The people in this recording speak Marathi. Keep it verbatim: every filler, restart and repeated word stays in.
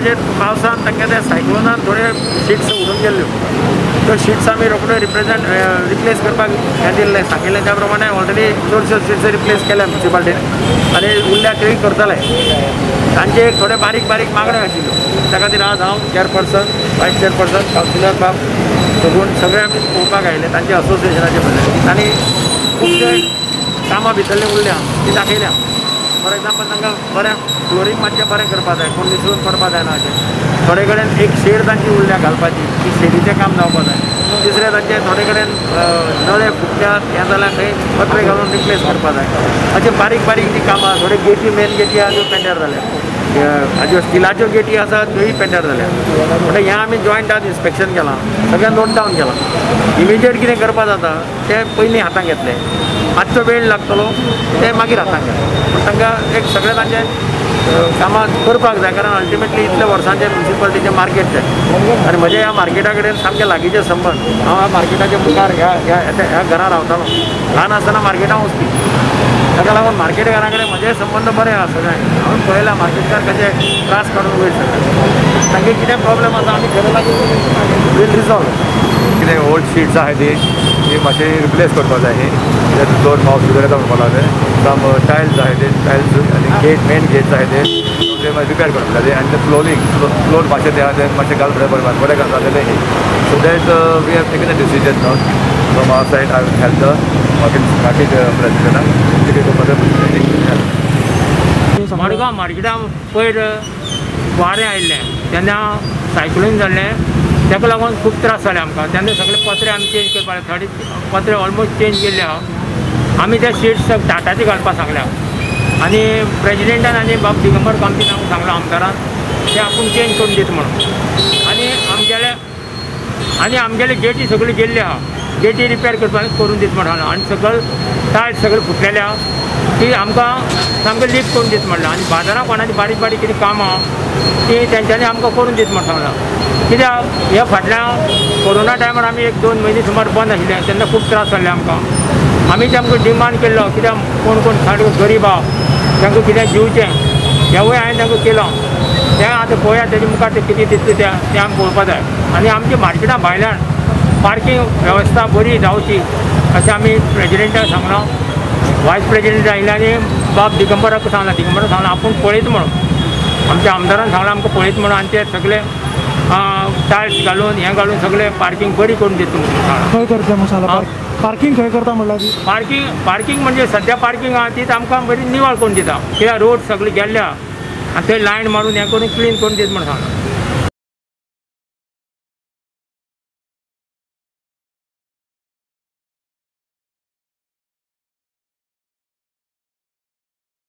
ताजेर पावसान तांकां त्या सायक्लोनान थोडे शीट्स उडून गेल्ल्यो. त्यो शीट्स आमी रोखडे रिप्रेझेंट रिप्लेस करपाक हें दिल्लें सांगिल्लें त्या प्रमाणे ऑलरेडी चडश्यो शीट्स रिप्लेस केल्या म्युनिसिपालिटीन आनी उरल्या त्योय करतले. तांचे एक थोडे बारीक बारीक मागण्यो आशिल्ल्यो त्या खातीर आज हांव चेअरपर्सन वायस चेअरपर्सन कावन्सिलर बाब सगून सगळे आमी पळोवपाक आयले तांचे असोसिएशनाचे बद्दल तांणी खुबशे कामां भितरलीं उरल्या ती दाखयल्या. फॉर एग्जाम्पल तांकां बरें फ्लोरींग मातशें बरें करपा जाय कोण निसरून करपा जायना अशें. थोडे कडेन एक शेड तांची उरल्या घालपाची ती शेडीचें काम जावपा जाय. तिसरें तांचे थोडे कडेन नळे फुटल्यात हें जाल्यार थंय पत्रे घालून रिप्लेस करपा जाय. अशें बारीक बारीक ती कामां. थोडे गेटी मेन गेटी आहा त्यो पेंटर जाल्या. हाज्यो स्टिलाच्यो गेटी आसा त्योय पेंटर जाल्या. म्हणटकीर हें आमी जॉयंट आज इन्स्पेक्शन केलां सगळें नोट डावन केलां. इमिजिएट कितें करपा जाता तें पयलीं हातांत घेतलें. मातसो वेळ लागतलो तें मागीर हातांत घेतलें. पूण तांकां एक सगळें तांचें कामां करपाक जाय कारण अल्टिमेटली इतल्या वर्सांचें म्युनिसिपालिटीचें मार्केट तें आनी म्हजे ह्या मार्केटा कडेन सामके लागींचे संबंद. हांव ह्या मार्केटाच्या मुखार ह्या ह्या ह्या घरा रावतालो ल्हान आसतना मार्केटांत वचपी. ताका लागून मार्केट घरा कडेन म्हजे संबंद बरे आसा सगळ्यांक. हांवें पळयला मार्केटकार कशे त्रास काडून वयर सरतात. तांचे कितें प्रॉब्लेम आसा आमी घरा लागीं वील रिजॉल्व. कितें ओल्ड शीट्स आहाय ती ती मातशी रिप्लेस करपा जाय. ही फ्लोर माउस वगैरे म्हणपा लागले सम टायल्स आहाय ते टायल्स आनी गेट मेन गेट्स आहाय ते ते मागीर रिपेर करपा जाय. आनी ते फ्लोरिंग फ्लोर मातशें ते आहा ते मातशें घाल बरें बरें घालताले. So that we have taken a decision now from our side. I have help the market प्रेसिडेंटाक कितें करपाचें. मडगांव मार्केटान पयर वारें आयिल्लें तेन्ना सायक्लोन जाल्लें ताका लागून खूब त्रास जाले आमकां. तेन्ना सगळे पत्रे आमी चेंज करपा जाय. थोडे पत्रे ऑलमोस्ट चेंज केल्ले आहा. आमी ते शीट्स टाटाची घालपाक सांगल्या आनी प्रेजिडेंटान आनी बाब दिगंबर कामतीन हांव सांगलो आमदारान ते आपूण चेंज करून दिता म्हणून. आनी आमगेले आनी आमगेले गेटी सगळ्यो गेल्ले आहा. गेटी रिपेर करपाक करून दिता म्हणून सांगलो. आनी सगळे टायल्स सगळे फुटलेले आहा ती आमकां सामकें लिफ्ट करून दिता म्हणलें. आनी बाजारांत कोणाची बारीक बारीक कितें काम आहा ती तेंच्यांनी आमकां करून दिता म्हण सांगलां. कित्याक ह्या फाटल्या कोरोना टायमार आमी एक दोन म्हयने सुमार बंद आशिल्ले तेन्ना खूब त्रास जाल्ले आमकां. आमी तेमकां डिमांड केल्लो कित्याक कोण कोण सारको गरीब आहा तांकां कितें दिवचें हेंवूय हांवें तांकां केलो. तें आतां पळोवया तेजे मुखार तें कितें दितलें तें तें आमी पळोवपा जाय. आनी आमच्या मार्केटां भायल्यान पार्किंग वेवस्था बरी जावची अशें आमी प्रेजिडेंटाक सांगलो. वायस प्रेजिडेंट आयिल्ले आनी बाब दिगंबराक सांगला दिगंबराक सांगला आपूण पळयता म्हणून. आमच्या आमदारान सांगलां आमकां पळयता म्हणून आनी ते सगळे टायल्स घालून हें घालून सगळे पार्किंग बरी करून दिता म्हणून खंय करता मसाला पार्किंग खंय करता म्हणल्यार पार्किंग पार्किंग म्हणजे सद्या पार्किंग आहा ती आमकां बरी निवळ करून दिता. कित्याक रोड सगळे गेल्ले आहा आनी थंय लायन मारून हें करून क्लीन करून दिता म्हणून सांगला.